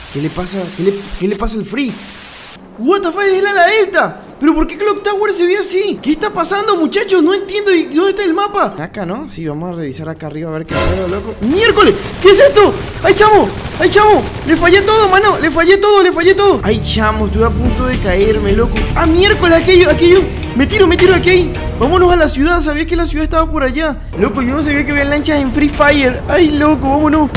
¿Qué le pasa? ¿Qué le pasa al Free? What the fuck, es el ala delta. ¿Pero por qué Clock Tower se ve así? ¿Qué está pasando, muchachos? No entiendo. ¿Y dónde está el mapa? Acá, ¿no? Sí, vamos a revisar acá arriba a ver qué pedo, loco. ¡Miércoles! ¿Qué es esto? ¡Ay, chamo! ¡Ay, chamo! Le fallé todo, mano. Le fallé todo. ¡Ay, chamo! Estuve a punto de caerme, loco. ¡Ah, miércoles! Aquello. Me tiro aquí. Vámonos a la ciudad. Sabía que la ciudad estaba por allá. Loco, yo no sabía que había lanchas en Free Fire. ¡Ay, loco! Vámonos.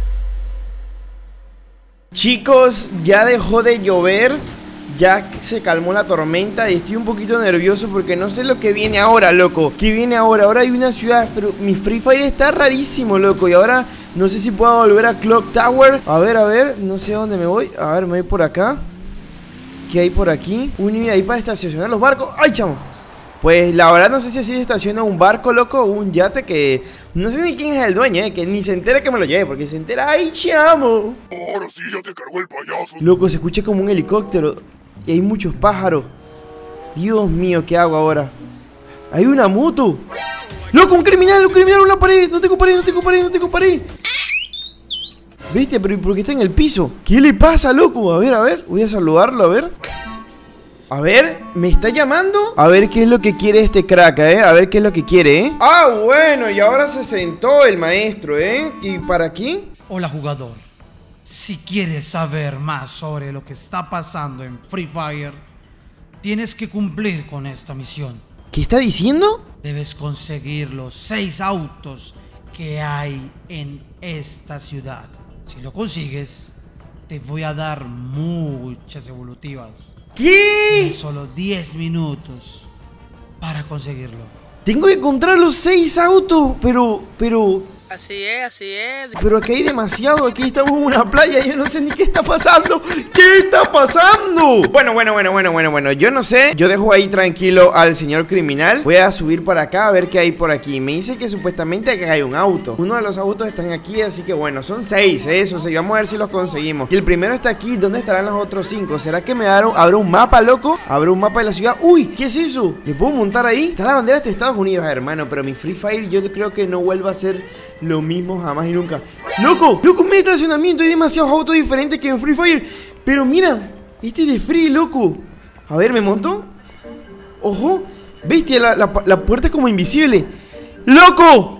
Chicos, ya dejó de llover. Ya se calmó la tormenta y estoy un poquito nervioso porque no sé lo que viene ahora, loco. ¿Qué viene ahora? Ahora hay una ciudad, pero mi Free Fire está rarísimo, loco. Y ahora no sé si puedo volver a Clock Tower. A ver, no sé a dónde me voy. A ver, me voy por acá. ¿Qué hay por aquí? Mira, ahí para estacionar los barcos. ¡Ay, chamo! Pues la verdad no sé si así se estaciona un barco, loco, o un yate que... No sé ni quién es el dueño, que ni se entera que me lo lleve, porque se entera... ¡Ay, chamo! Ahora sí ya te cargó el payaso. Loco, se escucha como un helicóptero. Y hay muchos pájaros. Dios mío, ¿qué hago ahora? Hay una moto. ¡Loco, un criminal, una pared! No tengo pared. ¿Viste? Pero ¿por qué está en el piso? ¿Qué le pasa, loco? A ver. Voy a saludarlo, a ver. A ver, ¿me está llamando? A ver qué es lo que quiere este crack, A ver qué es lo que quiere, Ah, bueno, y ahora se sentó el maestro, ¿Y para qué? Hola, jugador. Si quieres saber más sobre lo que está pasando en Free Fire, tienes que cumplir con esta misión. ¿Qué está diciendo? Debes conseguir los 6 autos que hay en esta ciudad. Si lo consigues, te voy a dar muchas evolutivas. ¿Qué? En solo 10 minutos para conseguirlo. Tengo que encontrar los 6 autos, pero... Así es. Pero aquí hay demasiado, aquí estamos en una playa, yo no sé ni qué está pasando. ¿Qué está pasando? Bueno, yo no sé. Yo dejo ahí tranquilo al señor criminal. Voy a subir para acá a ver qué hay por aquí. Me dice que supuestamente acá hay un auto. Uno de los autos están aquí, así que bueno, son 6, son 6. Vamos a ver si los conseguimos. Si el primero está aquí, ¿dónde estarán los otros 5? ¿Será que me habrá un mapa, loco? ¿Habrá un mapa de la ciudad? ¡Uy! ¿Qué es eso? ¿Le puedo montar ahí? Está la bandera de Estados Unidos, hermano. Pero mi Free Fire yo creo que no vuelva a ser lo mismo jamás y nunca. ¡Loco! En mi estacionamiento hay demasiados autos diferentes que en Free Fire. Pero mira, este es de Free, loco. A ver, ¿me monto? ¡Ojo! Bestia, la puerta es como invisible. ¡Loco!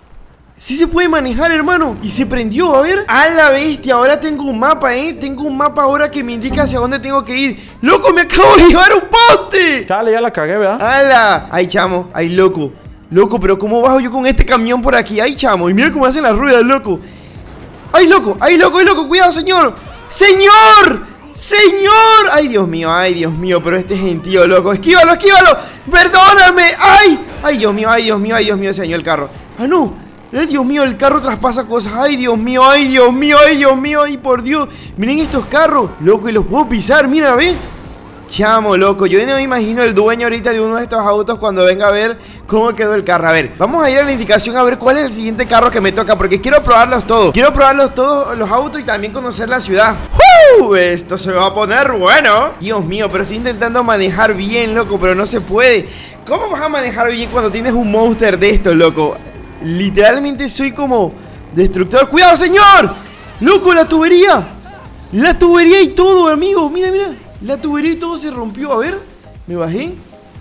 Sí se puede manejar, hermano. Y se prendió, a ver. ¡A la bestia! Ahora tengo un mapa, Tengo un mapa ahora que me indica hacia dónde tengo que ir. ¡Loco! ¡Me acabo de llevar un poste! Chale, ya la cagué, ¿verdad? ¡Hala! ¡Ay, chamo! ¡Ay, loco! Loco, pero ¿cómo bajo yo con este camión por aquí? ¡Ay, chamo! Y mira cómo hacen las ruedas, loco. ¡Ay, loco! ¡Cuidado, señor! ¡Señor! ¡Ay, Dios mío! Pero este gentío, loco. ¡Esquívalo! ¡Perdóname! ¡Ay, Dios mío! Se dañó el carro. ¡Ah, no! ¡Ay, Dios mío! El carro traspasa cosas. ¡Ay, Dios mío! ¡Ay, por Dios! Miren estos carros, loco, y los puedo pisar. Mira, ve. Chamo, loco, yo no me imagino el dueño ahorita de uno de estos autos cuando venga a ver cómo quedó el carro. A ver, vamos a ir a la indicación a ver cuál es el siguiente carro que me toca, porque quiero probarlos todos. Quiero probarlos todos, los autos, y también conocer la ciudad. Esto se va a poner bueno. Dios mío, pero estoy intentando manejar bien, loco, pero no se puede. ¿Cómo vas a manejar bien cuando tienes un monster de estos, loco? Literalmente soy como destructor. ¡Cuidado, señor! Loco, la tubería y todo, amigo. Mira. La tubería y todo se rompió. A ver, me bajé.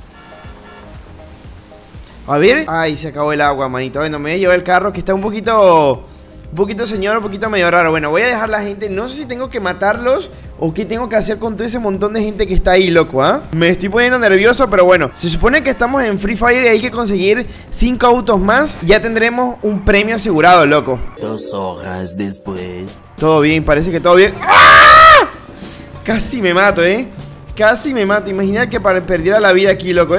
A ver. Ay, se acabó el agua, manito. Bueno, me voy a llevar el carro que está un poquito, señor, un poquito medio raro. Bueno, voy a dejar la gente. No sé si tengo que matarlos o qué tengo que hacer con todo ese montón de gente que está ahí, loco, Me estoy poniendo nervioso, pero bueno. Se supone que estamos en Free Fire y hay que conseguir 5 autos más. Ya tendremos un premio asegurado, loco. 2 horas después. Todo bien, parece que todo bien. ¡Ah! Casi me mato, Casi me mato. Imagina que perdiera la vida aquí, loco,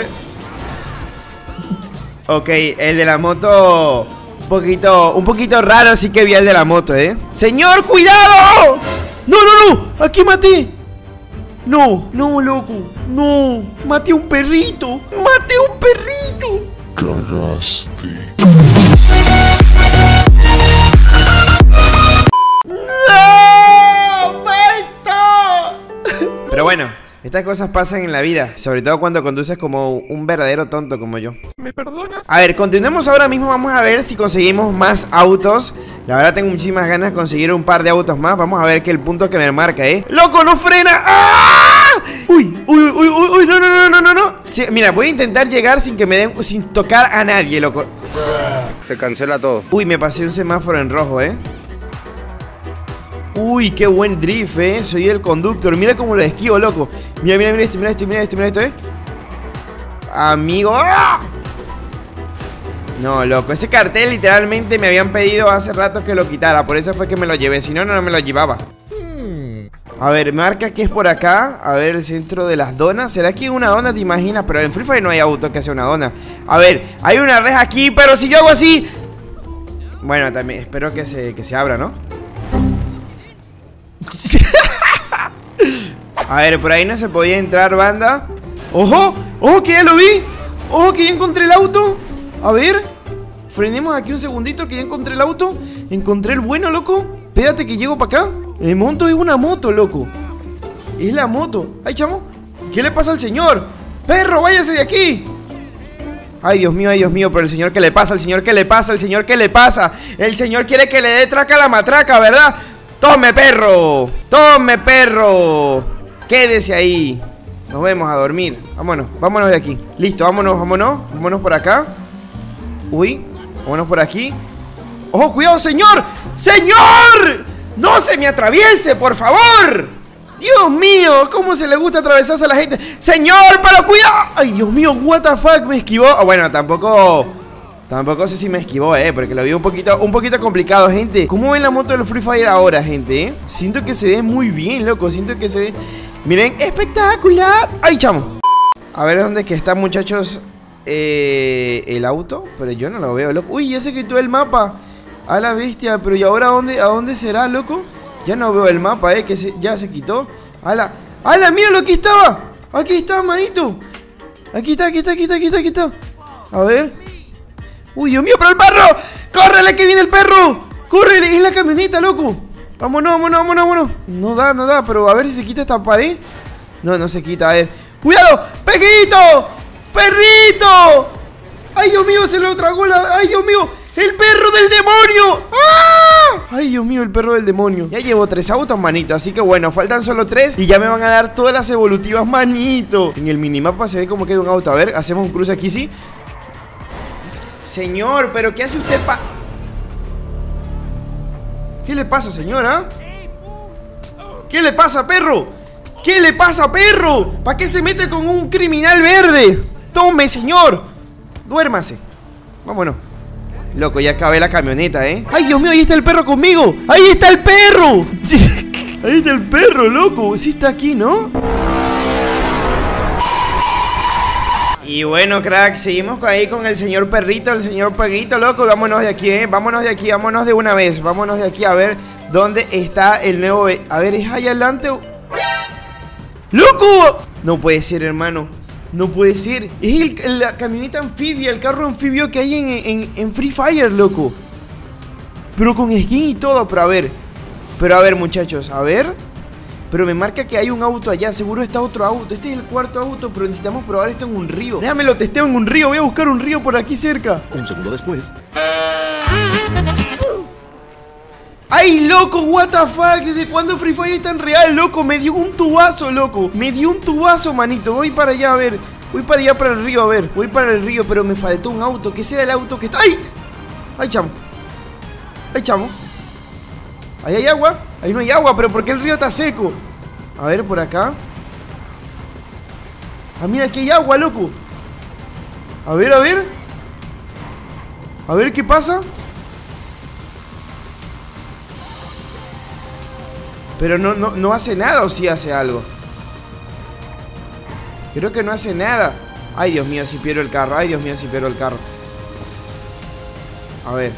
Ok, el de la moto un poquito raro, así que vi el de la moto, ¡Señor, cuidado! ¡No! ¡Aquí maté! No, loco. No, maté a un perrito. Cagaste. Pero bueno, estas cosas pasan en la vida, sobre todo cuando conduces como un verdadero tonto como yo. ¿Me perdona? A ver, continuemos ahora mismo, vamos a ver si conseguimos más autos. La verdad tengo muchísimas ganas de conseguir un par de autos más. Vamos a ver qué el punto que me marca, ¡Loco, no frena! ¡Ah! ¡Uy! No. Sí, mira, voy a intentar llegar sin que me den, sin tocar a nadie, loco. Se cancela todo. Uy, me pasé un semáforo en rojo, Uy, qué buen drift, Soy el conductor. Mira cómo lo esquivo, loco. Mira esto, Amigo. ¡Ah! No, loco, ese cartel literalmente me habían pedido hace rato que lo quitara. Por eso fue que me lo llevé, si no, no me lo llevaba. A ver, marca que es por acá. A ver, el centro de las donas. ¿Será que una dona, te imaginas? Pero en Free Fire no hay auto que sea una dona. A ver, hay una reja aquí, pero si yo hago así... Bueno, también espero que se abra, ¿no? A ver, por ahí no se podía entrar, banda. ¡Ojo! ¡Ojo, que ya lo vi! ¡Ojo, que ya encontré el auto! A ver, frenemos aquí un segundito, que ya encontré el auto. Encontré el bueno, loco. Espérate que llego para acá. El monto es una moto, loco. Es la moto. Ay, chamo, ¿qué le pasa al señor? ¡Perro, váyase de aquí! Ay, Dios mío, pero el señor, ¿qué le pasa? El señor, ¿qué le pasa? El señor, ¿qué le pasa? El señor quiere que le dé traca a la matraca, ¿verdad? ¡Tome, perro! ¡Tome, perro! Quédese ahí. Nos vemos a dormir. Vámonos de aquí. Listo, vámonos por acá. Uy, vámonos por aquí. ¡Ojo, cuidado, señor! ¡Señor! ¡No se me atraviese, por favor! ¡Dios mío! ¿Cómo se le gusta atravesarse a la gente? ¡Señor, pero cuidado! ¡Ay, Dios mío! ¿What the fuck? Me esquivó. Bueno, tampoco sé si me esquivó, porque lo vi un poquito complicado, gente. ¿Cómo ven la moto del Free Fire ahora, gente? Siento que se ve muy bien, loco. Siento que se ve... Miren, espectacular. ¡Ay, chamo! A ver dónde es que está, muchachos, el auto. Pero yo no lo veo, loco. Uy, ya se quitó el mapa. A la bestia. Pero ¿y ahora a dónde será, loco? Ya no veo el mapa, que ya se quitó. ¡Hala! ¡Míralo! Aquí estaba. Aquí está, manito. Aquí está. A ver. ¡Uy, Dios mío! ¡Pero el perro! ¡Córrele, que viene el perro! ¡Córrele! ¡Es la camioneta, loco! Vámonos. No da, pero a ver si se quita esta pared. No se quita, a ver. ¡Cuidado! ¡Pequito! ¡Perrito! ¡Ay, Dios mío! Se lo tragó la... ¡Ay, Dios mío! ¡El perro del demonio! ¡Ah! ¡Ay, Dios mío! El perro del demonio. Ya llevo 3 autos, manito. Así que bueno, faltan solo 3 y ya me van a dar todas las evolutivas, manito. En el minimapa se ve como que hay un auto. A ver, hacemos un cruce aquí, ¿sí? Señor, ¿pero qué hace usted ¿Qué le pasa, señora? ¿Qué le pasa, perro? ¿Qué le pasa, perro? ¿Para qué se mete con un criminal verde? Tome, señor. Duérmase. Vámonos. Loco, ya acabé la camioneta, ¡Ay, Dios mío! Ahí está el perro conmigo. ¡Ahí está el perro! Ahí está el perro, loco. Sí está aquí, ¿no? Y bueno, crack, seguimos ahí con el señor perrito, loco. Vámonos de aquí, vámonos de una vez. Vámonos de aquí a ver dónde está el nuevo... A ver, ¿es allá adelante? ¡Loco! No puede ser, hermano. No puede ser. Es la camioneta anfibia, el carro anfibio que hay en Free Fire, loco. Pero con skin y todo, pero a ver, muchachos, a ver. Pero me marca que hay un auto allá. Seguro está otro auto. Este es el 4º auto, pero necesitamos probar esto en un río. Déjame lo testeo en un río. Voy a buscar un río por aquí cerca. Un segundo después. ¡Ay, loco! What the fuck. ¿Desde cuándo Free Fire es tan real, loco? Me dio un tubazo, loco. Me dio un tubazo, manito. Voy para allá, a ver. Voy para allá, para el río, a ver. Voy para el río, pero me faltó un auto. ¿Qué será el auto que está? ¡Ay! ¡Ay, chamo! ¡Ay, chamo! ¿Ahí hay agua? Ahí no hay agua, pero ¿por qué el río está seco? A ver, por acá. Ah, mira, aquí hay agua, loco. A ver. A ver qué pasa. Pero no hace nada, ¿o sí hace algo? Creo que no hace nada. Ay, Dios mío, si pierdo el carro. A ver.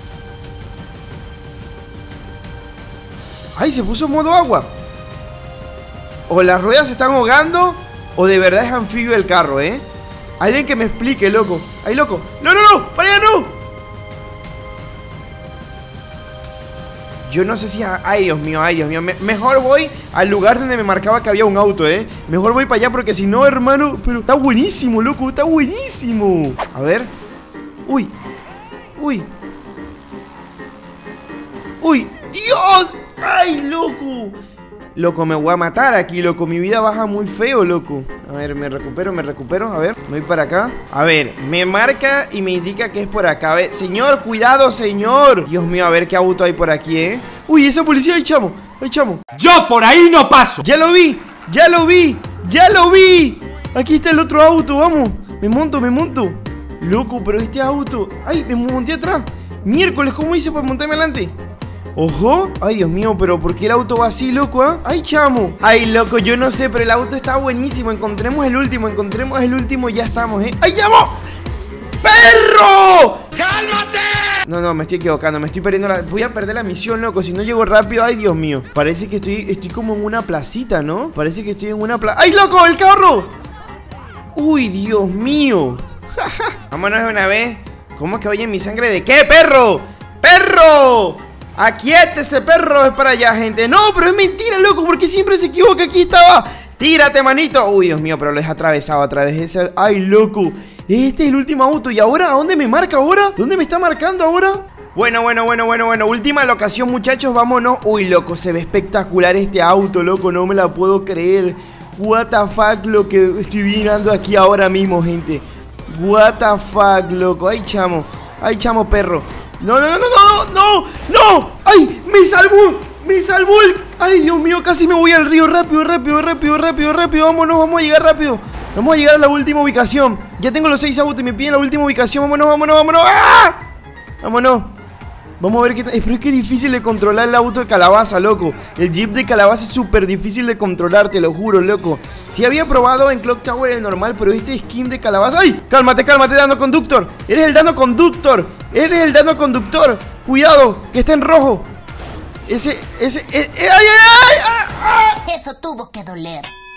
Ay, se puso modo agua. O las ruedas se están ahogando, o de verdad es anfibio el carro, Alguien que me explique, loco. Ay, loco. No, para allá no. Yo no sé si... Ay, Dios mío. Mejor voy al lugar donde me marcaba que había un auto, Mejor voy para allá porque si no, hermano... Pero está buenísimo, loco. Está buenísimo. A ver. Uy. ¡Uy! ¡Dios! ¡Ay, loco! Loco, me voy a matar aquí, loco. Mi vida baja muy feo, loco. A ver, me recupero. A ver, me voy para acá. A ver, me marca y me indica que es por acá. A ver, señor, cuidado, señor. Dios mío, a ver qué auto hay por aquí, ¿eh? Uy, esa policía, ahí, chamo. Ahí, chamo. ¡Yo por ahí no paso! ¡Ya lo vi! ¡Ya lo vi! ¡Ya lo vi! Aquí está el otro auto, vamos. Me monto. Loco, pero este auto... ¡Ay, me monté atrás! Miércoles, ¿cómo hice para montarme adelante? ¡Ojo! ¡Ay, Dios mío! ¿Pero por qué el auto va así, loco, ah? ¡Ay, chamo! ¡Ay, loco! Yo no sé, pero el auto está buenísimo. Encontremos el último, y ya estamos, ¿eh? ¡Ay, llamo! ¡Perro! ¡Cálmate! No, me estoy equivocando, me estoy perdiendo voy a perder la misión, loco, si no llego rápido. Ay, Dios mío. Parece que estoy como en una placita, ¿no? Parece que estoy en una plaza. ¡Ay, loco! ¡El carro! ¡Uy, Dios mío! Vámonos de una vez. ¿Cómo que oye mi sangre de qué, perro? ¡Perro! ¡Aquíétese, perro! Es para allá, gente. No, pero es mentira, loco, porque siempre se equivoca. Aquí estaba. ¡Tírate, manito! Uy, Dios mío, pero lo he atravesado a través de ese... ¡Ay, loco! Este es el último auto. ¿Y ahora? ¿A dónde me marca ahora? ¿Dónde me está marcando ahora? Bueno. Última locación, muchachos. Vámonos. Uy, loco, se ve espectacular este auto, loco. No me la puedo creer. What the fuck, lo que estoy mirando aquí ahora mismo, gente. What the fuck, loco. Ay, chamo, perro. No. Ay, me salvó el... Ay, Dios mío, casi me voy al río. Rápido. Vámonos, vamos a llegar rápido. Vamos a llegar a la última ubicación. Ya tengo los 6 autos y me piden la última ubicación. Vámonos. ¡Ah! Vámonos. Vamos a ver qué tal. Pero es que es difícil de controlar el auto de calabaza, loco. El jeep de calabaza es súper difícil de controlar, te lo juro, loco. Sí había probado en Clock Tower el normal, pero este skin de calabaza... ¡Ay! Cálmate, Dano Conductor. Eres el Dano Conductor. Cuidado, que está en rojo. ¡Ay! Eso tuvo que doler.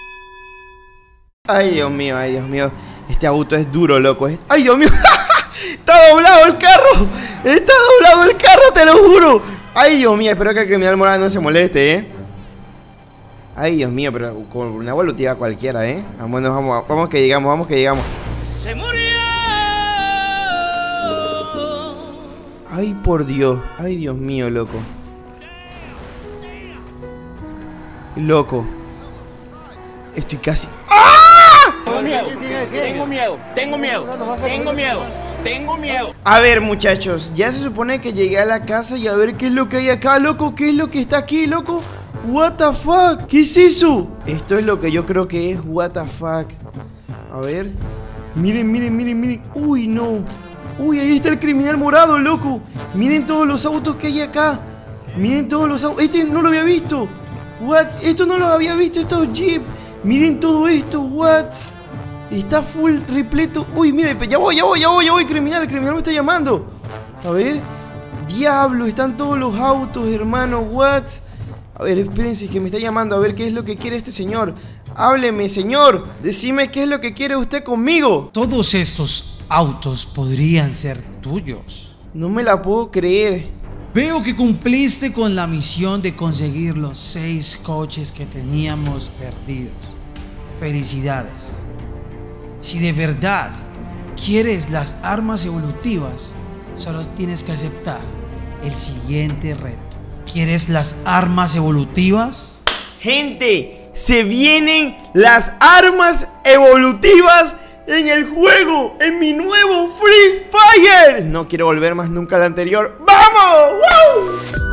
Ay, Dios mío. Este auto es duro, loco. Ay, Dios mío. Está doblado el carro, te lo juro. Ay, Dios mío, espero que el criminal moral no se moleste, ¿eh? Ay, Dios mío, pero con una evolutiva cualquiera, ¿eh? Vamos que llegamos. ¡Se murió! Ay, por Dios. Ay, Dios mío, loco. Estoy casi... Tengo miedo. A ver, muchachos, ya se supone que llegué a la casa y a ver qué es lo que hay acá, loco. ¿Qué es lo que está aquí, loco? What the fuck, ¿qué es eso? Esto es lo que yo creo que es, what the fuck. A ver. Miren. Uy, no. Uy, ahí está el criminal morado, loco. Miren todos los autos que hay acá. Este no lo había visto. What? Esto no lo había visto, estos jeep. Miren todo esto, what? Está full repleto. Uy, mire, ya voy, criminal. El criminal me está llamando. A ver. Diablo, están todos los autos, hermano. What? A ver, espérense, que me está llamando. A ver qué es lo que quiere este señor. Hábleme, señor. Decime qué es lo que quiere usted conmigo. Todos estos autos podrían ser tuyos. No me la puedo creer. Veo que cumpliste con la misión de conseguir los 6 coches que teníamos perdidos. Felicidades. Si de verdad quieres las armas evolutivas, solo tienes que aceptar el siguiente reto. ¿Quieres las armas evolutivas? Gente, se vienen las armas evolutivas en el juego, en mi nuevo Free Fire. No quiero volver más nunca al anterior. ¡Vamos! ¡Woo!